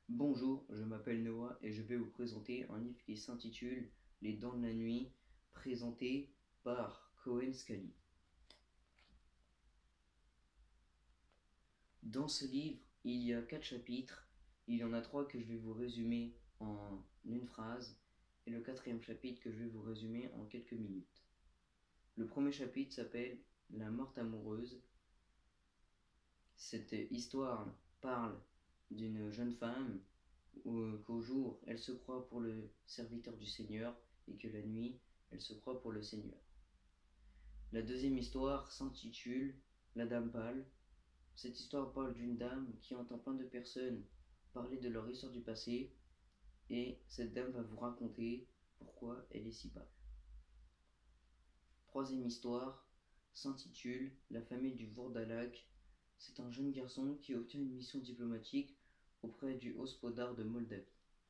Bonjour, je m'appelle Noah et je vais vous présenter un livre qui s'intitule Les Dents de la Nuit, présenté par Cohen Scully. Dans ce livre, il y a 4 chapitres. Il y en a 3 que je vais vous résumer en une phrase et le 4e chapitre que je vais vous résumer en quelques minutes. Le premier chapitre s'appelle La morte amoureuse. Cette histoire parle d'une jeune femme qu'au jour elle se croit pour le serviteur du Seigneur et que la nuit elle se croit pour le Seigneur. La deuxième histoire s'intitule La Dame Pâle. Cette histoire parle d'une dame qui entend plein de personnes parler de leur histoire du passé et cette dame va vous raconter pourquoi elle est si pâle. Troisième histoire s'intitule La famille du Vordalag. C'est un jeune garçon qui obtient une mission diplomatique auprès du Hospodar de Moldavie.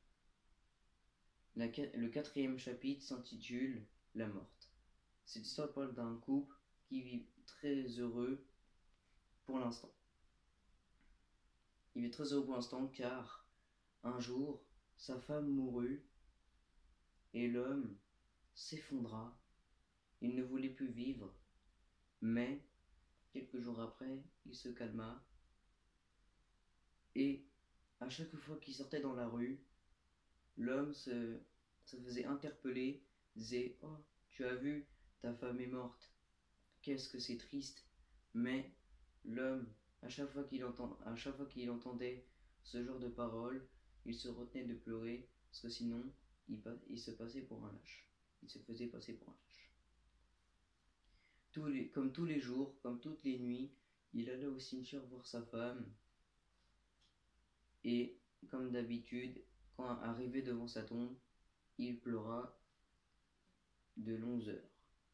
Le 4e chapitre s'intitule La morte. Cette histoire parle d'un couple qui vit très heureux pour l'instant. Il est très heureux pour l'instant car un jour, sa femme mourut et l'homme s'effondra. Il ne voulait plus vivre, mais quelques jours après, il se calma et à chaque fois qu'il sortait dans la rue, l'homme se faisait interpeller, disait « Oh, tu as vu, ta femme est morte, qu'est-ce que c'est triste !» Mais l'homme, à chaque fois qu'il entendait ce genre de paroles, il se retenait de pleurer parce que sinon il se passait pour un lâche. Il se faisait passer pour un lâche. Comme tous les jours, comme toutes les nuits, il allait au cimetière voir sa femme et, comme d'habitude, quand arrivé devant sa tombe, il pleura de longues heures.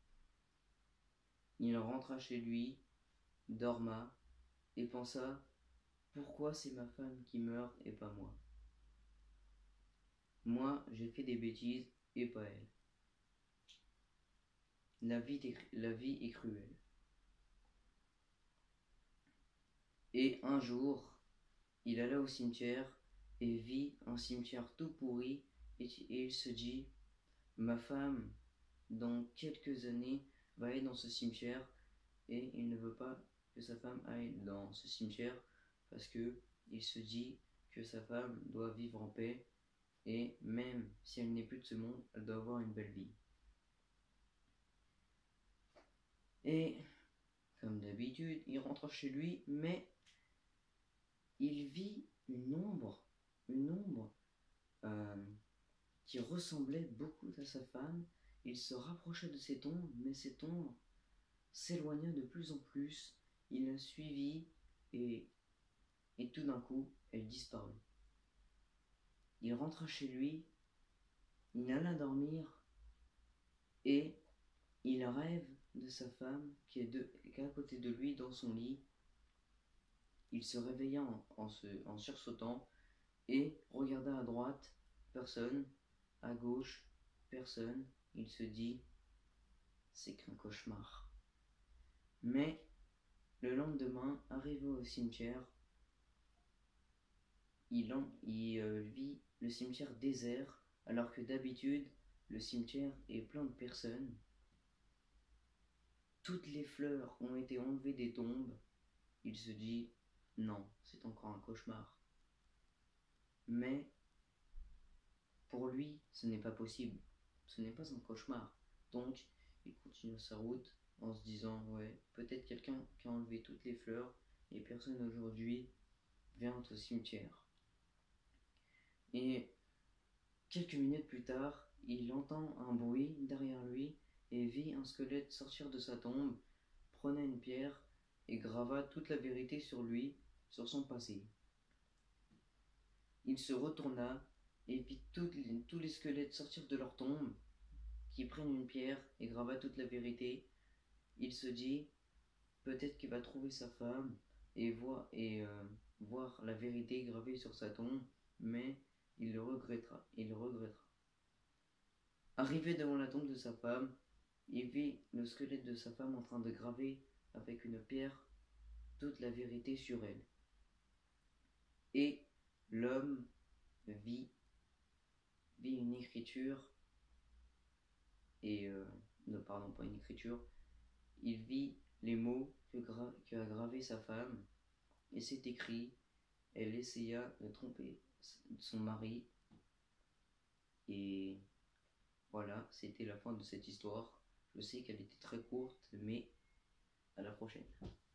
Il rentra chez lui, dorma et pensa « Pourquoi c'est ma femme qui meurt et pas moi ? Moi, j'ai fait des bêtises et pas elle. La vie est cruelle. » Et un jour, il alla au cimetière et vit un cimetière tout pourri et il se dit « Ma femme, dans quelques années, va aller dans ce cimetière et il ne veut pas que sa femme aille dans ce cimetière parce que il se dit que sa femme doit vivre en paix et même si elle n'est plus de ce monde, elle doit avoir une belle vie. » Et comme d'habitude, il rentre chez lui, mais il vit une ombre qui ressemblait beaucoup à sa femme. Il se rapprocha de cette ombre, mais cette ombre s'éloigna de plus en plus. Il la suivit et tout d'un coup, elle disparut. Il rentra chez lui, il alla dormir et il rêve de sa femme qui est à côté de lui dans son lit. Il se réveilla en sursautant et regarda à droite, personne, à gauche, personne. Il se dit « C'est qu'un cauchemar ». Mais le lendemain, arrivé au cimetière, il vit le cimetière désert, alors que d'habitude, le cimetière est plein de personnes. Toutes les fleurs ont été enlevées des tombes. Il se dit « Non, c'est encore un cauchemar ». Mais pour lui, ce n'est pas possible. Ce n'est pas un cauchemar. Donc, il continue sa route en se disant « Ouais, peut-être quelqu'un qui a enlevé toutes les fleurs et personne aujourd'hui vient au cimetière. » Et quelques minutes plus tard, il entend un bruit derrière lui et vit un squelette sortir de sa tombe, prenait une pierre et grava toute la vérité sur lui, sur son passé. Il se retourna et vit tous les squelettes sortir de leur tombe, qui prennent une pierre et grava toute la vérité. Il se dit, peut-être qu'il va trouver sa femme et voir la vérité gravée sur sa tombe, mais il le regrettera. Arrivé devant la tombe de sa femme, il vit le squelette de sa femme en train de graver avec une pierre toute la vérité sur elle. Et l'homme vit une écriture et non, pardon, pas une écriture. Il vit les mots que a gravé sa femme, et c'est écrit: elle essaya de tromper son mari. Et voilà, c'était la fin de cette histoire. Je sais qu'elle était très courte, mais à la prochaine.